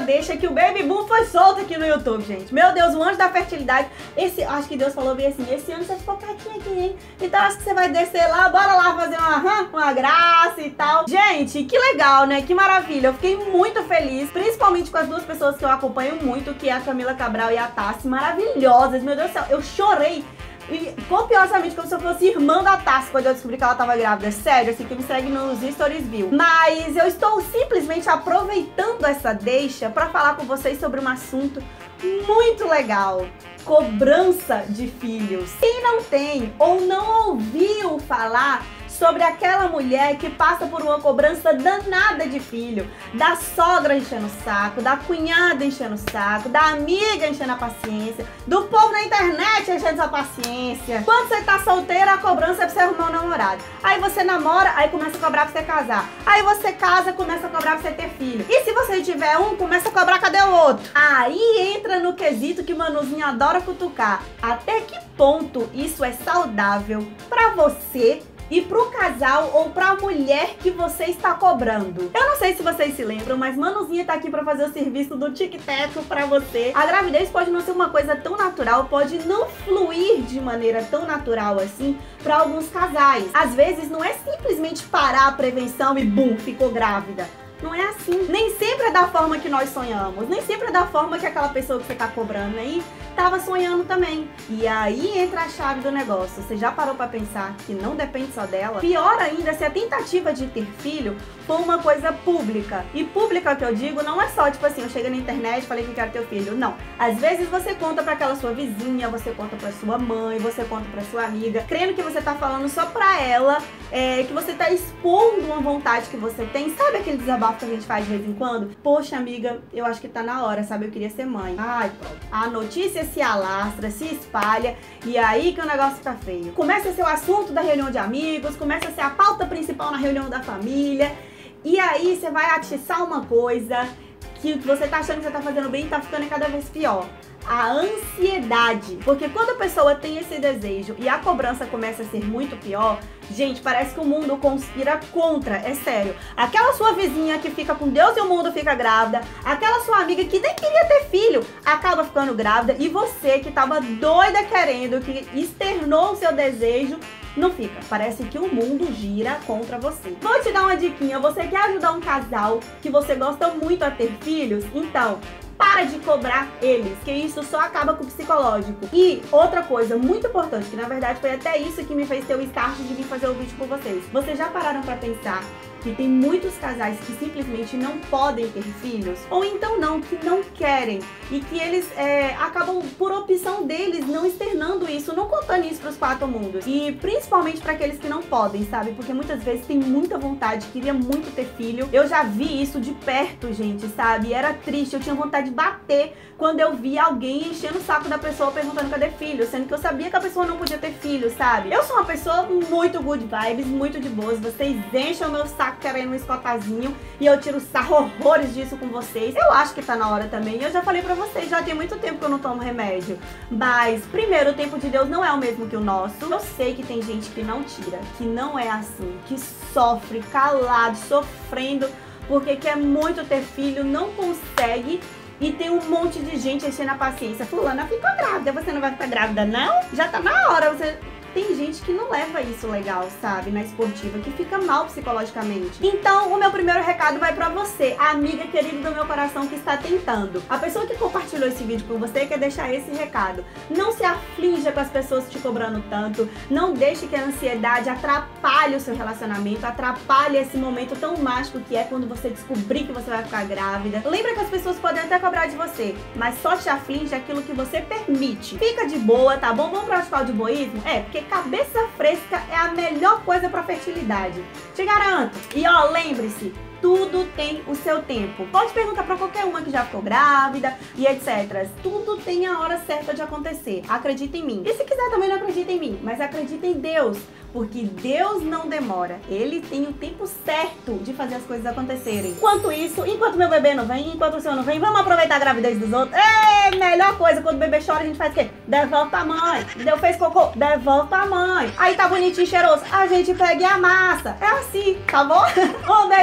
deixa que o Baby Boom foi solto aqui no YouTube, gente. Meu Deus, o anjo da fertilidade. Acho que Deus falou bem assim, esse ano você ficou quietinho aqui, hein? Então acho que você vai descer lá, bora lá fazer uma graça e tal. Gente, que legal, né? Que maravilha. Eu fiquei muito feliz, principalmente com as duas pessoas que eu acompanho muito, que é a Camila Cabral e a Tassi, maravilhosas. Meu Deus do céu, eu chorei copiosamente como se eu fosse irmã da Tassi quando eu descobri que ela tava grávida. Sério, assim, que me segue nos stories viu. Mas eu estou simplesmente aproveitando essa deixa pra falar com vocês sobre um assunto muito legal: cobrança de filhos. Quem não tem ou não ouviu falar sobre aquela mulher que passa por uma cobrança danada de filho, da sogra enchendo o saco, da cunhada enchendo o saco, da amiga enchendo a paciência, do povo na internet enchendo sua paciência. Quando você tá solteira, a cobrança é pra você arrumar um namorado. Aí você namora, aí começa a cobrar pra você casar. Aí você casa, começa a cobrar pra você ter filho. E se você tiver um, começa a cobrar cadê o outro? Aí entra no quesito que Manuzinha adora cutucar. Até que ponto isso é saudável pra você e pro casal ou pra mulher que você está cobrando? Eu não sei se vocês se lembram, mas Manuzinha tá aqui pra fazer o serviço do tic-tac pra você. A gravidez pode não ser uma coisa tão natural, pode não fluir de maneira tão natural assim pra alguns casais. Às vezes não é simplesmente parar a prevenção e bum, ficou grávida. Não é assim. Nem sempre é da forma que nós sonhamos. Nem sempre é da forma que aquela pessoa que você tá cobrando aí tava sonhando também. E aí entra a chave do negócio. Você já parou pra pensar que não depende só dela? Pior ainda, se a tentativa de ter filho for uma coisa pública. E pública que eu digo não é só tipo assim, eu cheguei na internet e falei que quero ter filho. Não. Às vezes você conta pra aquela sua vizinha, você conta pra sua mãe, você conta pra sua amiga, crendo que você tá falando só pra ela, que você tá expondo uma vontade que você tem. Sabe aquele desabafo que a gente faz de vez em quando? Poxa, amiga, eu acho que tá na hora, sabe? Eu queria ser mãe. Ai, pronto. A notícia se alastra, se espalha, e aí que o negócio fica feio. Começa a ser o assunto da reunião de amigos, começa a ser a pauta principal na reunião da família, e aí você vai atiçar uma coisa que você tá achando que você tá fazendo bem e tá ficando cada vez pior. A ansiedade. Porque quando a pessoa tem esse desejo e a cobrança começa a ser muito pior, gente, parece que o mundo conspira contra, é sério. Aquela sua vizinha que fica com Deus e o mundo fica grávida, aquela sua amiga que nem queria ter filho, acaba ficando grávida, e você que tava doida querendo, que externou o seu desejo, não fica. Parece que o mundo gira contra você. Vou te dar uma diquinha. Você quer ajudar um casal que você gosta muito a ter filhos? Então, para de cobrar eles, que isso só acaba com o psicológico. E outra coisa muito importante, que na verdade foi até isso que me fez ter o start de vir fazer o vídeo com vocês. Vocês já pararam pra pensar que tem muitos casais que simplesmente não podem ter filhos? Ou então não, que não querem. E que eles acabam, por opção deles, não externando isso, não contando isso pros quatro mundos. E principalmente para aqueles que não podem, sabe? Porque muitas vezes tem muita vontade, queria muito ter filho. Eu já vi isso de perto, gente, sabe? E era triste, eu tinha vontade de bater quando eu via alguém enchendo o saco da pessoa perguntando cadê filho, sendo que eu sabia que a pessoa não podia ter filho, sabe? Eu sou uma pessoa muito good vibes, muito de boas. Vocês enchem o meu saco querendo um escotazinho e eu tiro sarro horrores disso com vocês. Eu acho que tá na hora também. Eu já falei pra vocês, já tem muito tempo que eu não tomo remédio. Mas, primeiro, o tempo de Deus não é o mesmo que o nosso. Eu sei que tem gente que não tira, que não é assim, que sofre calado, sofrendo, porque quer muito ter filho, não consegue. E tem um monte de gente enchendo a paciência. Fulana ficou grávida, você não vai ficar grávida não? Já tá na hora, você... Tem gente que não leva isso legal, sabe, na esportiva, que fica mal psicologicamente. Então, o meu primeiro recado vai pra você, a amiga querida do meu coração que está tentando. A pessoa que compartilhou esse vídeo com você quer deixar esse recado. Não se aflinja com as pessoas te cobrando tanto. Não deixe que a ansiedade atrapalhe o seu relacionamento, atrapalhe esse momento tão mágico que é quando você descobrir que você vai ficar grávida. Lembra que as pessoas podem até cobrar de você, mas só te aflige aquilo que você permite. Fica de boa, tá bom? Vamos praticar o de boísmo? Porque cabeça fresca é a melhor coisa pra fertilidade. Te garanto. E ó, lembre-se, tudo tem o seu tempo. Pode perguntar pra qualquer uma que já ficou grávida e etc. Tudo tem a hora certa de acontecer. Acredita em mim. E se quiser também não acredita em mim, mas acredita em Deus. Porque Deus não demora. Ele tem o tempo certo de fazer as coisas acontecerem. Enquanto isso, enquanto meu bebê não vem, enquanto o seu não vem, vamos aproveitar a gravidez dos outros. Melhor coisa, quando o bebê chora, a gente faz o quê? Devolve pra mãe. Deu, fez cocô? Devolve pra mãe. Aí tá bonitinho, cheiroso. A gente pega e amassa. É assim, tá bom? Um beijo, gente. Até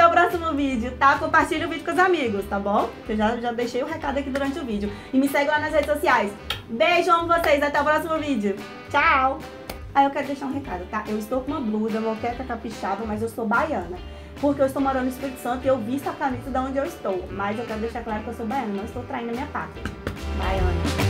até o próximo vídeo, tá? Compartilha o vídeo com os amigos, tá bom? Eu já deixei o recado aqui durante o vídeo. E me segue lá nas redes sociais. Beijo, amo vocês. Até o próximo vídeo. Tchau! Aí eu quero deixar um recado, tá? Eu estou com uma blusa, moqueca capixaba, mas eu sou baiana. Porque eu estou morando no Espírito Santo e eu visto a camisa de onde eu estou. Mas eu quero deixar claro que eu sou baiana, não estou traindo a minha pátria. Baiana.